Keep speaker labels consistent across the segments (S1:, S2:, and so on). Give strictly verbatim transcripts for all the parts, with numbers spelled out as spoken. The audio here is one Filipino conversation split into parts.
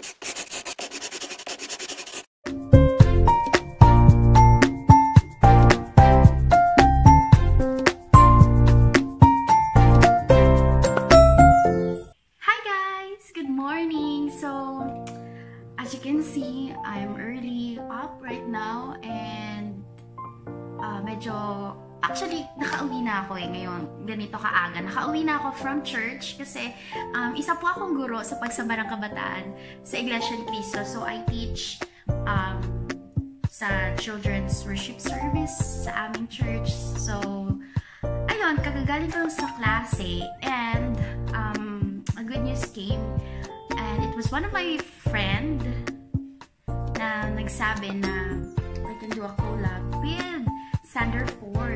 S1: As you can see, I'm early up right now and uh, medyo, actually, nakauwi na ako eh ngayon, ganito kaaga. Nakauwi na ako from church kasi um, isa po akong guro sa pagsamba ng kabataan sa Iglesia ni Cristo. So, I teach um, sa children's worship service sa aming church. So, ayun, kagagaling ko sa klase and um, a good news came. And it was one of my friend na nagsabi na I can do a collab with Sander Ford.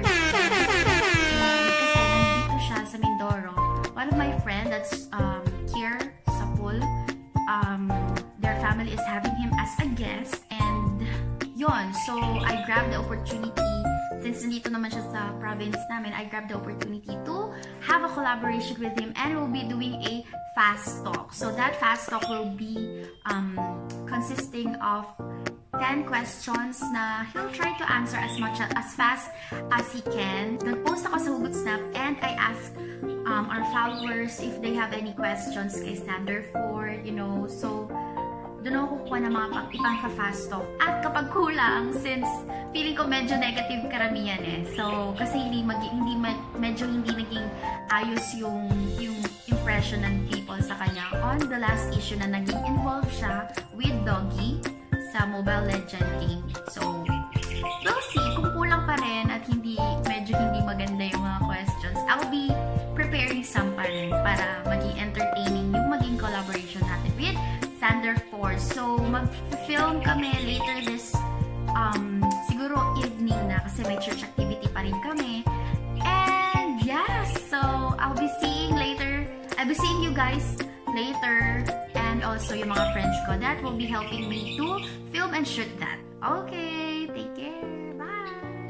S1: And kasi nandito siya sa Mindoro. One of my friend that's um, here sa pool, um, their family is having him as a guest. And yon, so I grabbed the opportunity. Since nandito naman siya sa province namin, I grabbed the opportunity to have a collaboration with him and we'll be doing a fast talk. So that fast talk will be um, consisting of ten questions na he'll try to answer as much as fast as he can. Nag-post ako sa Hugot Snap and I asked um, our followers if they have any questions kay Sander Ford, you know. So doon ako kukuha ng mga ipang-fast talk. At kapag kulang, since feeling ko medyo negative karamihan eh. So, kasi hindi, mag, hindi medyo hindi naging ayos yung, yung impression ng people sa kanya on the last issue na naging involved siya with Doggy sa Mobile Legend game. So, we'll see kung kulang pa rin at hindi, medyo hindi maganda yung mga questions. I'll be preparing some pa rin para maging entertaining yung maging collaboration natin with Sander Ford. So, mag-film kami later this, um, siguro evening na kasi may church activity pa rin kami. And, yeah, so, I'll be seeing later, I'll be seeing you guys later and also yung mga friends ko that will be helping me to film and shoot that. Okay, take care. Bye!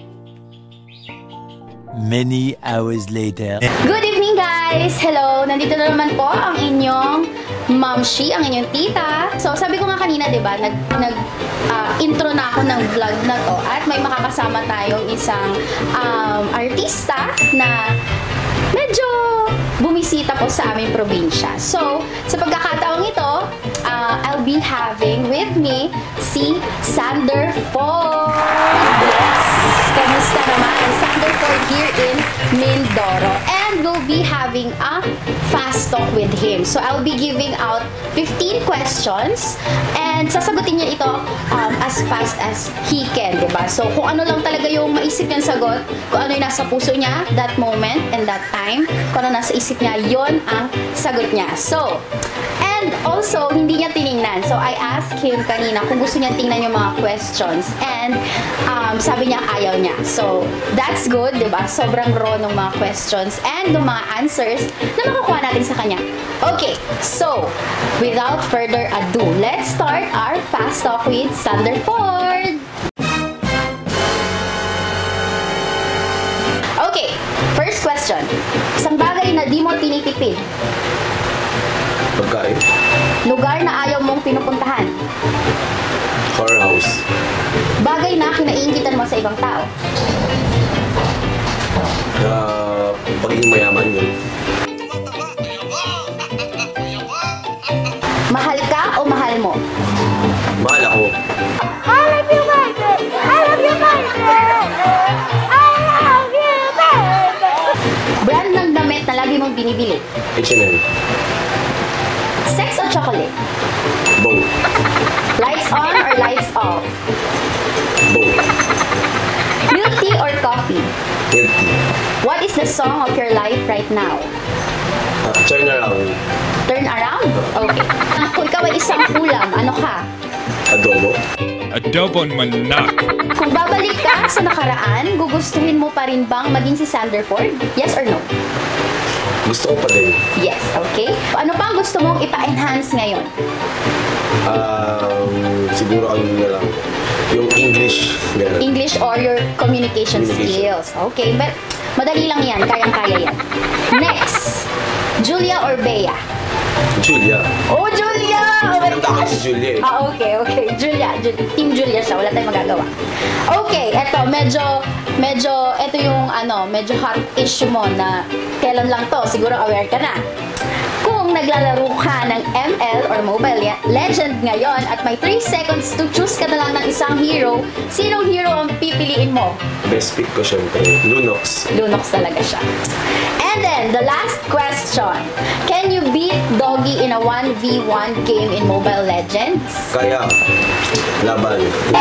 S2: Many hours later.
S1: Good evening, guys! Hello! Nandito na naman po ang inyong Mamshi, ang inyong tita. So, sabi ko nga kanina, di ba, nag, nag uh, intro na ako ng vlog na to at may makakasama tayong isang um, artista na medyo bumisita po sa aming probinsya. So, sa pagkakataong ito, uh, I'll be having with me si Sander Ford. Yes! Kamusta naman? Sander Ford here in Mindoro. And we'll be having a fast talk with him. So, I'll be giving out fifteen questions and sasagutin niya ito um, as fast as he can, diba? So, kung ano lang talaga yung maisip niyang sagot, kung ano yung nasa puso niya, that moment and that time, kung ano nasa isip niya, yon ang sagot niya. So, and also, hindi niya tiningnan. So, I asked him kanina kung gusto niya tingnan yung mga questions. And, um, sabi niya ayaw niya. So, that's good, diba? Sobrang raw ng mga questions and ng mga answers na makukuha natin sa kanya. Okay, so, without further ado, let's start our fast talk with Sander Ford. Okay, first question. Isang bagay na di mo tinitipid.
S3: Pagkain.
S1: Lugar na ayaw mong pinupuntahan.
S3: Car house.
S1: Bagay na kinaiingitan mo sa ibang tao.
S3: Uh, pagiging mayaman yun.
S1: Mahal ka o mahal mo?
S3: Mahal ako.
S4: I love you, baby! I love you, baby! I love you, baby!
S1: Brand ng damit na lagi mong binibili.
S3: H and M.
S1: Sex o chocolate?
S3: Both.
S1: Lights on or lights off?
S3: Both.
S1: Milk tea or coffee?
S3: Milk tea.
S1: What is the song of your life right now?
S3: Uh, turn around.
S1: Turn around? Okay. Kung ikaw ay isang ulam, ano ka?
S3: Adobo.
S2: Adobong manak.
S1: Kung babalik ka sa nakaraan, gugustuhin mo pa rin bang maging si Sander Ford? Yes or no?
S3: Gusto ko pa din.
S1: Yes, okay. Ano pa ang gusto mong ipa-enhance ngayon?
S3: Um, siguro ano na lang. Yung English. Ganun.
S1: English or your communication,
S3: Communication.
S1: skills. Okay, but madali lang yan. Kayang-kaya yan. Next, Julia or Bea?
S3: Julia.
S1: Oh, Julia! Oh my
S3: Nanda ko
S1: gosh!
S3: si Julia eh.
S1: Ah, okay, okay. Julia. Ju- Team Julia siya. Wala tayong magagawa. Okay, eto. Medyo, medyo, eto yung ano, medyo hot issue mo na kailan lang to. Siguro aware ka na. Kung naglalaro ka ng M L or Mobile Legend ngayon at may three seconds to choose ka na lang ng isang hero, sinong hero ang pipiliin mo?
S3: Best pick ko syempre, Lunox.
S1: Lunox talaga siya. And then, the last question. Can you beat Doggy in a one v one game in Mobile Legends?
S3: Kaya, laban.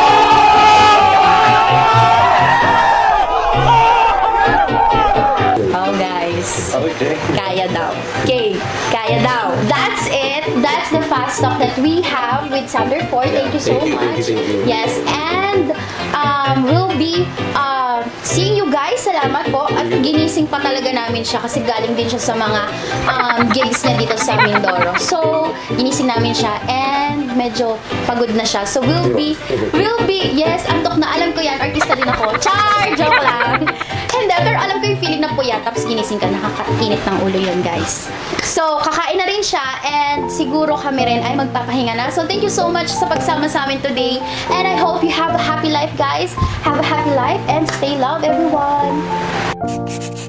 S1: Oh, guys.
S3: Okay.
S1: Kaya daw. Okay, kaya daw. That's it. That's the fast talk that we have with Thunderfort. Thank you so
S3: Thank you,
S1: much.
S3: thank you, thank you.
S1: Yes, and um, we'll be uh, seeing you guys. Salamat po. At ginising pa talaga namin siya kasi galing din siya sa mga um, gigs niya dito sa Mindoro. So, ginising namin siya and medyo pagod na siya. So, we'll be, we'll be, yes, antok na. Alam ko yan. Artista din ako. Char! Joke lang. Hindi, pero alam ko yung feeling na puyat, tapos ginising ka, nakakainit ng ulo yun, guys. So, kakain na rin siya, and siguro kami rin ay magpapahinga na. So, thank you so much sa pagsama sa amin today, and I hope you have a happy life, guys. Have a happy life, and stay love, everyone.